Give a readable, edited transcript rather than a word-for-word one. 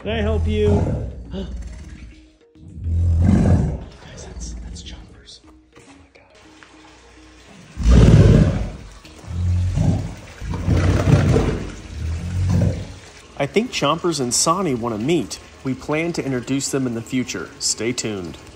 Can I help you? Guys, that's Chompers. Oh my God. I think Chompers and Soni want to meet. We plan to introduce them in the future. Stay tuned.